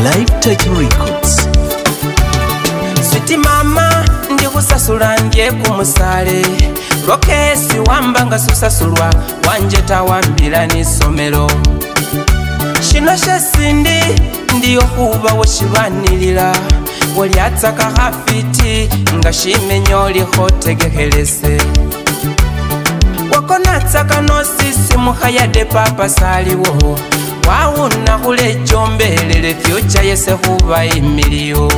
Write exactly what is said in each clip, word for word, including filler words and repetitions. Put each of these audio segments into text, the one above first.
Live Touch Records. Sweet mama ndi kusasula ndye kumusale Rokesi wambanga susasulwa wanje tawambila n'isomero Shino shesindi ndiyo huba woshilwanilila Waliatsaka hafiti nga shimenyo lihotegekelese Wakonatsaka no sisi muhayade papa saliwo Wawuna hule jombelele future yese huba imiliyo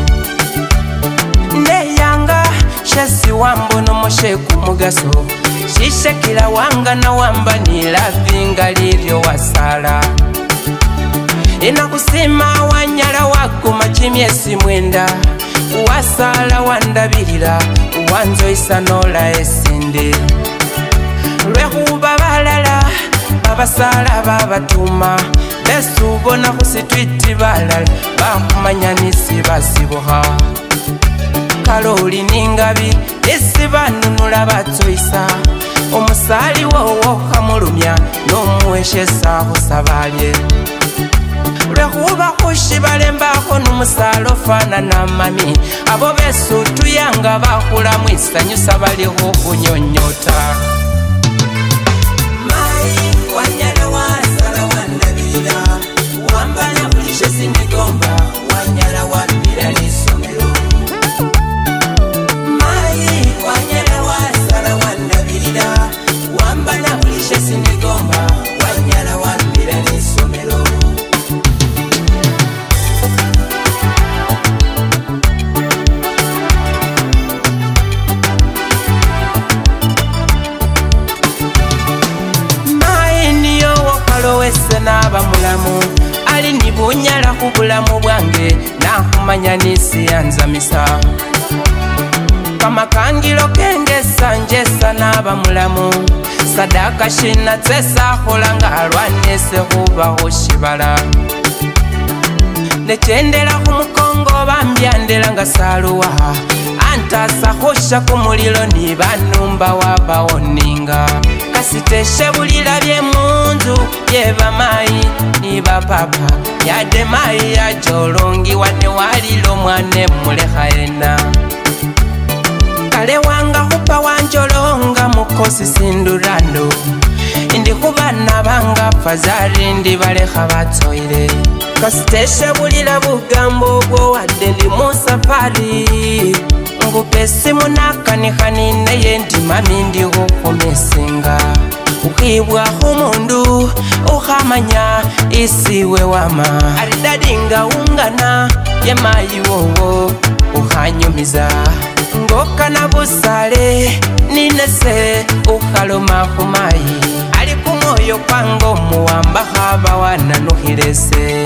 Neyanga shesi wambono mosheku mugaso Shishekila wanga na wamba nilavinga livyo wasala Ina kusima wanyala waku machimiesi mwenda Wasala wandabilila wanzo isanola esinde Lwehuba balala babasala babatuma Besubona kusitwiti balala bakumanyanisi basiboha Kaloli ningabi isi banunula batsoisa Omusali wowo kamulumya nomuweshesa husabalye Lwehuba kushibale mbako numusalo fana na mami Abo besu tuyanga bakula mwisa nyusa baliho kunyonyota Mai wanyala wasala wandabila Wambana kulishe sinigomba wanyala wambila nisomero Mai wanyala wasala wandabila Wambana kulishe sinigomba wanyala wambila nisomero Wese naba mulamu ali nibunyala kubulamu bwange nakumanya nisi yanzamisa kama kangilo kengesa njesa naba mulamu sadaka shina tsesa holanga alwanese huba hoshibala nechendela kumukongo bambyandela nga saluwa antasa hosha kumulilo ni banumba wabawoninga kasiteshe bulila bye munzu yeba mai ni bapapa yade mai ya jolongi wane walilo mwane mulehaena kale wanga hupa wanjolonga mukosi sindurando indi kubana banga fazari ndi baleha batsoire kasiteshe bulila bugambo bwo wadde ndi musafari Ngupesi munakanihani neye ndi mami ndi hukumesinga Ukibwa humundu uhamanya isiwe wama Aridadinga ungana yemayi wowo uhanyumiza Ngoka na busale ninese uhaloma humayi Ali kumoyo kwango muwamba haba wananuhilese